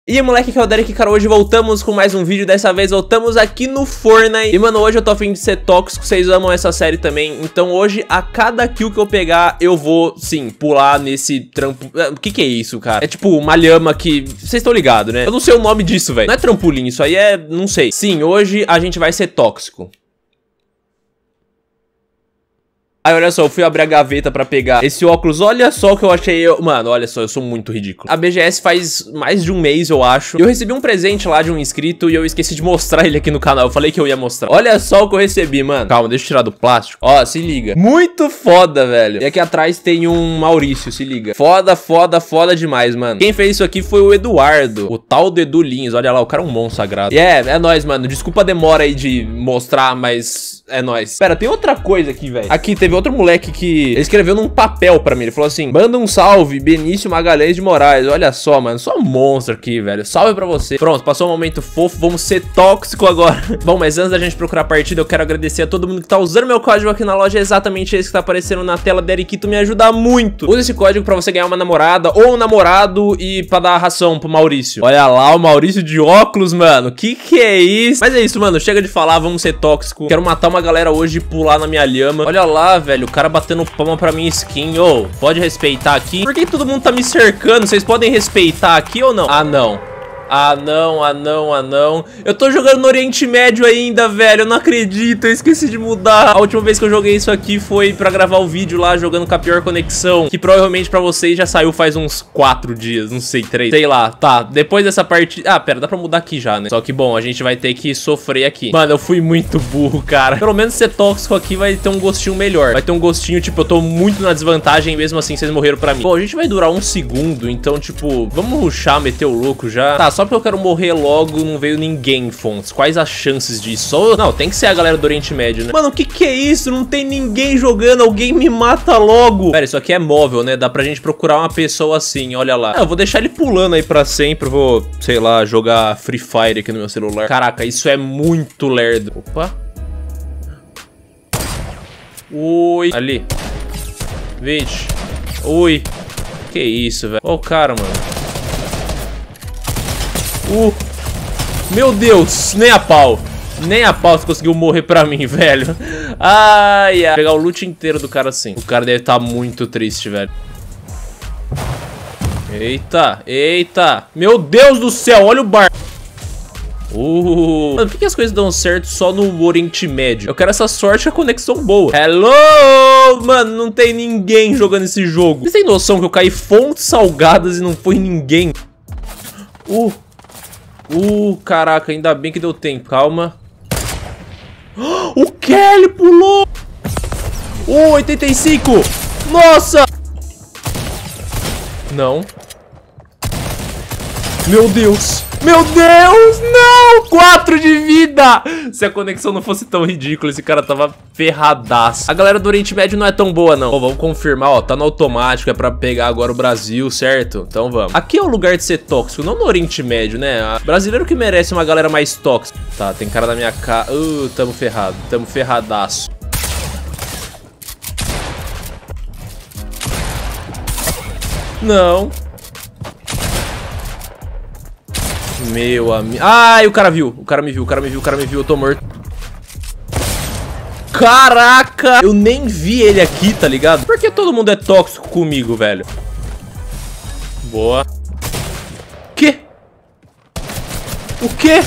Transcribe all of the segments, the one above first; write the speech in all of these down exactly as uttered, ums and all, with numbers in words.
E moleque, que é o Derek, cara, hoje voltamos com mais um vídeo. Dessa vez voltamos aqui no Fortnite. E mano, hoje eu tô a fim de ser tóxico. Vocês amam essa série também. Então hoje, a cada kill que eu pegar, eu vou, sim, pular nesse trampo. O que que é isso, cara? É tipo uma lhama que... Vocês estão ligados, né? Eu não sei o nome disso, velho. Não é trampolim, isso aí é... Não sei. Sim, hoje a gente vai ser tóxico. Aí, olha só, eu fui abrir a gaveta pra pegar esse óculos. Olha só o que eu achei. Eu... Mano, olha só, eu sou muito ridículo. A B G S faz mais de um mês, eu acho. Eu recebi um presente lá de um inscrito e eu esqueci de mostrar ele aqui no canal. Eu falei que eu ia mostrar. Olha só o que eu recebi, mano. Calma, deixa eu tirar do plástico. Ó, se liga. Muito foda, velho. E aqui atrás tem um Maurício, se liga. Foda, foda, foda demais, mano. Quem fez isso aqui foi o Eduardo. O tal do Edu Lins. Olha lá, o cara é um monstro sagrado. E é, é nóis, mano. Desculpa a demora aí de mostrar, mas é nóis. Pera, tem outra coisa aqui, velho. Aqui teve outro moleque que ele escreveu num papel pra mim. Ele falou assim: manda um salve, Benício Magalhães de Moraes. Olha só, mano, só um monstro aqui, velho. Salve pra você. Pronto, passou um momento fofo. Vamos ser tóxico agora. Bom, mas antes da gente procurar a partida, eu quero agradecer a todo mundo que tá usando meu código aqui na loja. É exatamente esse que tá aparecendo na tela. Derikito me ajuda muito. Usa esse código pra você ganhar uma namorada ou um namorado e pra dar ração pro Maurício. Olha lá, o Maurício de óculos, mano. Que que é isso? Mas é isso, mano. Chega de falar, vamos ser tóxico. Quero matar uma galera hoje e pular na minha lhama. Olha lá, velho, o cara batendo palma pra minha skin. Ô, oh, pode respeitar aqui? Por que todo mundo tá me cercando? Vocês podem respeitar aqui ou não? Ah, não. Ah, não, ah, não, ah, não. Eu tô jogando no Oriente Médio ainda, velho. Eu não acredito, eu esqueci de mudar. A última vez que eu joguei isso aqui foi pra gravar o vídeo lá, jogando com a pior conexão, que provavelmente pra vocês já saiu faz uns quatro dias, não sei, três. Sei lá, tá. Depois dessa partida... Ah, pera, dá pra mudar aqui já, né? Só que, bom, a gente vai ter que sofrer aqui. Mano, eu fui muito burro, cara. Pelo menos ser tóxico aqui vai ter um gostinho melhor. Vai ter um gostinho, tipo, eu tô muito na desvantagem, mesmo assim vocês morreram pra mim. Bom, a gente vai durar um segundo, então, tipo, vamos rushar, meter o louco já. Tá, só porque eu quero morrer logo, não veio ninguém, Fontes. Quais as chances disso? Só... Não, tem que ser a galera do Oriente Médio, né? Mano, o que que é isso? Não tem ninguém jogando, alguém me mata logo. Pera, isso aqui é móvel, né? Dá pra gente procurar uma pessoa assim, olha lá. Ah, eu vou deixar ele pulando aí pra sempre. Vou, sei lá, jogar Free Fire aqui no meu celular. Caraca, isso é muito lerdo. Opa. Ui. Ali. Vixe. Ui. Que isso, velho. Ó o cara, mano. Uh, meu Deus, nem a pau. Nem a pau você conseguiu morrer pra mim, velho. Ai, ai. Vou pegar o loot inteiro do cara assim. O cara deve estar muito triste, velho. Eita, eita. Meu Deus do céu, olha o bar. Uh. Mano, por que as coisas dão certo só no Oriente Médio? Eu quero essa sorte e a conexão boa. Hello! Mano, não tem ninguém jogando esse jogo. Vocês têm noção que eu caí fontes salgadas e não foi ninguém? Uh. Uh, caraca, ainda bem que deu tempo. Calma. O Kelly pulou! Uh, oitenta e cinco! Nossa! Não. Meu Deus! Meu Deus! Não! quatro de vida! Se a conexão não fosse tão ridícula, esse cara tava ferradaço. A galera do Oriente Médio não é tão boa, não. Ó, vamos confirmar, ó. Tá no automático, é pra pegar agora o Brasil, certo? Então vamos. Aqui é o lugar de ser tóxico, não no Oriente Médio, né? A brasileiro que merece uma galera mais tóxica. Tá, tem cara na minha cara. Uh, tamo ferrado. Tamo ferradaço. Não. Meu amigo. Ai, o cara viu. O cara me viu, o cara me viu, o cara me viu. Eu tô morto. Caraca! Eu nem vi ele aqui, tá ligado? Por que todo mundo é tóxico comigo, velho? Boa. Que? O quê?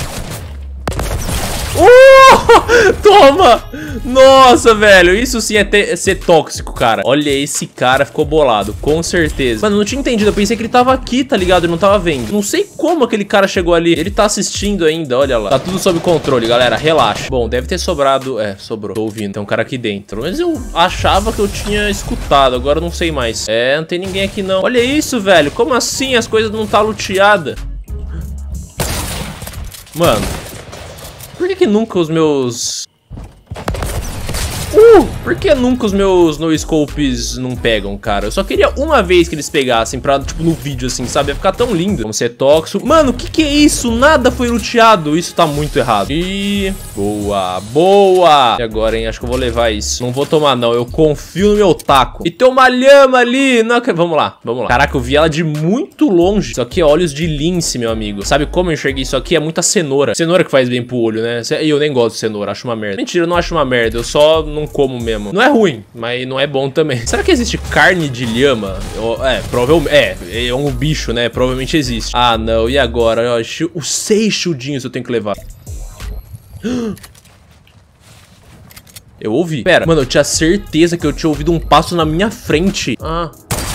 Uh! Toma! Nossa, velho, isso sim é, ter, é ser tóxico, cara. Olha, esse cara ficou bolado, com certeza. Mano, não tinha entendido, eu pensei que ele tava aqui, tá ligado? Eu não tava vendo. Não sei como aquele cara chegou ali. Ele tá assistindo ainda, olha lá. Tá tudo sob controle, galera, relaxa. Bom, deve ter sobrado... É, sobrou. Tô ouvindo, tem um cara aqui dentro. Mas eu achava que eu tinha escutado, agora eu não sei mais. É, não tem ninguém aqui não. Olha isso, velho, como assim as coisas não tá luteadas? Mano... Por que que nunca os meus... Uh, por que nunca os meus no-scopes não pegam, cara? Eu só queria uma vez que eles pegassem pra, tipo, no vídeo, assim, sabe? Ia ficar tão lindo. Vamos ser tóxico. Mano, o que que é isso? Nada foi luteado. Isso tá muito errado. E... boa, boa. E agora, hein? Acho que eu vou levar isso. Não vou tomar, não. Eu confio no meu taco. E tem uma lhama ali. Não, vamos lá, vamos lá. Caraca, eu vi ela de muito longe. Isso aqui é olhos de lince, meu amigo. Sabe como eu enxerguei isso aqui? É muita cenoura. Cenoura que faz bem pro olho, né? E eu nem gosto de cenoura. Acho uma merda. Mentira, eu não acho uma merda. Eu só não como mesmo. Não é ruim, mas não é bom também. Será que existe carne de lhama? É, provavelmente. É, é um bicho, né? Provavelmente existe. Ah, não. E agora? Os seis shieldinhos eu tenho que levar. Eu ouvi. Pera, mano, eu tinha certeza que eu tinha ouvido um passo na minha frente. Ah.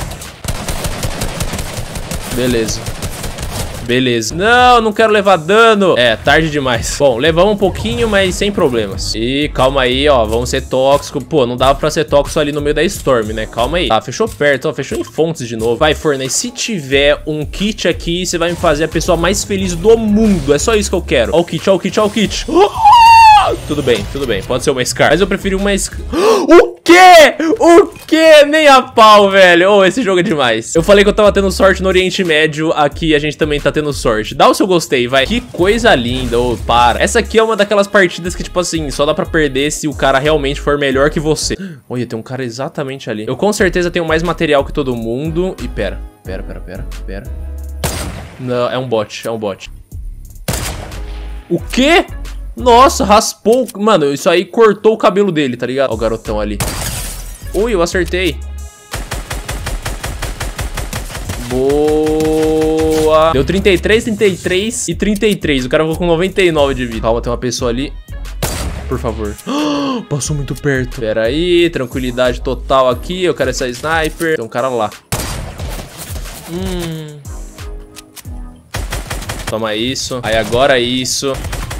Beleza. Beleza. Não, não quero levar dano. É, tarde demais. Bom, levamos um pouquinho, mas sem problemas. E calma aí, ó. Vamos ser tóxico. Pô, não dava pra ser tóxico ali no meio da Storm, né? Calma aí. Tá, fechou perto, ó. Fechou em fontes de novo. Vai, Fortnite. Se tiver um kit aqui, você vai me fazer a pessoa mais feliz do mundo. É só isso que eu quero. Ó o kit, ó o kit, ó o kit. Tudo bem, tudo bem. Pode ser uma Scar. Mas eu preferi uma Scar. O quê? O quê? Nem a pau, velho. Oh, esse jogo é demais. Eu falei que eu tava tendo sorte no Oriente Médio. Aqui a gente também tá tendo sorte. Dá o seu gostei, vai. Que coisa linda. Oh, para. Essa aqui é uma daquelas partidas que, tipo assim, só dá pra perder se o cara realmente for melhor que você. Olha, tem um cara exatamente ali. Eu com certeza tenho mais material que todo mundo. E pera, pera, pera, pera, pera. Não, é um bot, é um bot. O quê? Nossa, raspou. Mano, isso aí cortou o cabelo dele, tá ligado? Ó o garotão ali. Ui, eu acertei. Boa. Deu trinta e três, trinta e três e trinta e três. O cara ficou com noventa e nove de vida. Calma, tem uma pessoa ali. Por favor. Passou muito perto. Pera aí, tranquilidade total aqui. Eu quero essa sniper. Tem um cara lá. Hum. Toma isso. Aí agora isso.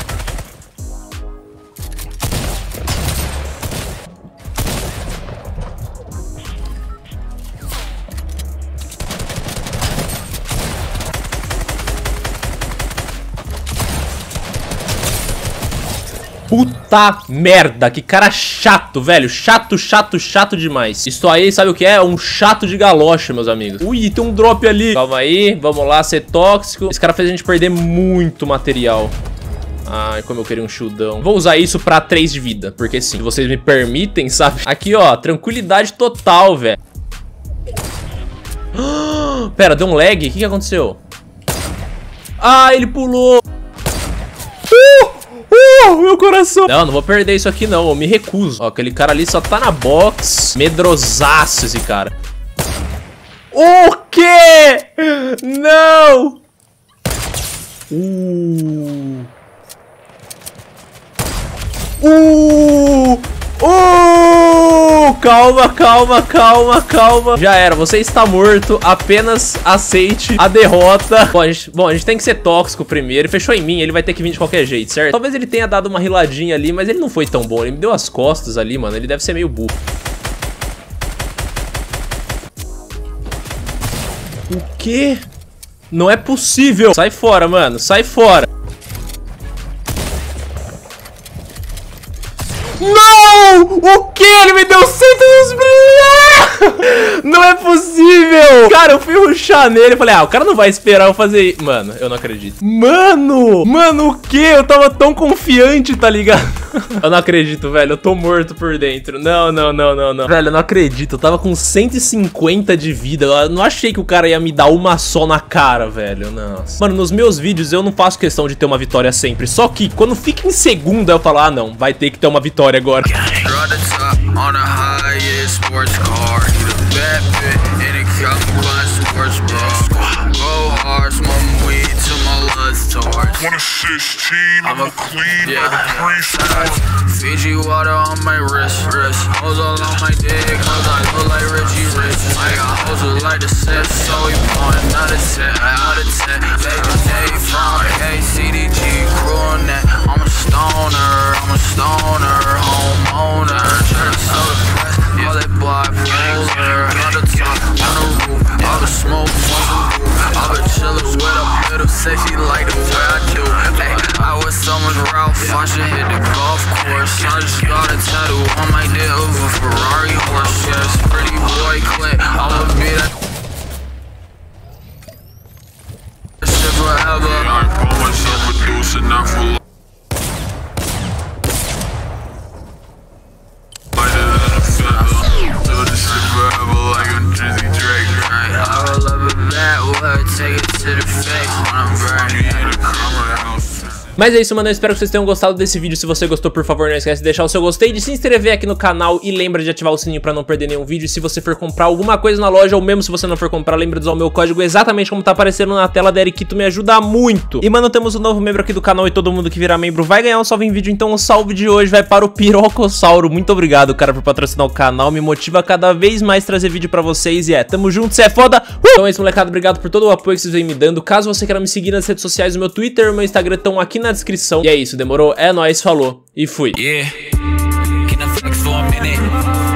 Puta merda, que cara chato, velho. Chato, chato, chato demais. Isso aí, sabe o que é? É um chato de galocha, meus amigos. Ui, tem um drop ali. Calma aí, vamos lá, ser tóxico. Esse cara fez a gente perder muito material. Ai, como eu queria um shieldão. Vou usar isso pra três de vida, porque sim, se vocês me permitem, sabe? Aqui, ó, tranquilidade total, velho. Pera, deu um lag? O que que aconteceu? Ah, ele pulou. Uh! Uh, meu coração. Não, não vou perder isso aqui não, eu me recuso. Ó, aquele cara ali só tá na box. Medrosaço esse cara. O quê? Não. Uh. Uh. Uh. Calma, calma, calma, calma. Já era, você está morto. Apenas aceite a derrota. Bom a, gente, bom, a gente tem que ser tóxico primeiro. Ele fechou em mim, ele vai ter que vir de qualquer jeito, certo? Talvez ele tenha dado uma riladinha ali, mas ele não foi tão bom. Ele me deu as costas ali, mano. Ele deve ser meio burro. O quê? Não é possível. Sai fora, mano. Sai fora. Não! O que? Ele me deu cento dos brilhos! Não é possível! Cara, eu fui rushar nele e falei, ah, o cara não vai esperar eu fazer isso. Mano, eu não acredito. Mano! Mano, o que? Eu tava tão confiante, tá ligado? Eu não acredito, velho. Eu tô morto por dentro. Não, não, não, não, não. Velho, eu não acredito. Eu tava com cento e cinquenta de vida. Eu não achei que o cara ia me dar uma só na cara, velho. Nossa. Mano, nos meus vídeos eu não faço questão de ter uma vitória sempre. Só que quando fica em segunda eu falo, ah, não. Vai ter que ter uma vitória agora. I'm a queen, yeah. Fiji water on my wrist, wrist. Hoes all on my dick, hoes I look like Richie Rich. I got hoes who like to sip, so we blowing out a tip, out a tip. Baby J from A C D G, crew on that. I'm a stoner, I'm a stoner, homeowner. Church so depressed, all that block folder. On the top, on the roof, all the smoke, on the roof. All the chillers with a little sexy she like the way I do. Ay, I was so much Ralph, I should hit the golf course. I just got a tattoo on my dick of a Ferrari horse. Yes, pretty boy Clint, I'ma be that shit forever. I call myself a deuce and not for life. Lighter than a feather, do this shit forever like a Drizzy Drake. I will love it back, we'll take it to the face when I'm burning in the house. Mas é isso, mano, eu espero que vocês tenham gostado desse vídeo. Se você gostou, por favor, não esquece de deixar o seu gostei, de se inscrever aqui no canal e lembra de ativar o sininho pra não perder nenhum vídeo. E se você for comprar alguma coisa na loja, ou mesmo se você não for comprar, lembra de usar o meu código exatamente como tá aparecendo na tela da Ericito, me ajuda muito. E, mano, temos um novo membro aqui do canal e todo mundo que virar membro vai ganhar um salve em vídeo. Então o salve de hoje vai para o Pirocossauro. Muito obrigado, cara, por patrocinar o canal, me motiva a cada vez mais trazer vídeo pra vocês. E é, tamo junto, cê é foda. Uh! Então é isso, molecada, obrigado por todo o apoio que vocês vêm me dando. Caso você queira me seguir nas redes sociais, o meu Twitter e o meu Instagram estão aqui na descrição. E é isso. Demorou? É nóis, falou e fui. Yeah. Can I flex for a minute?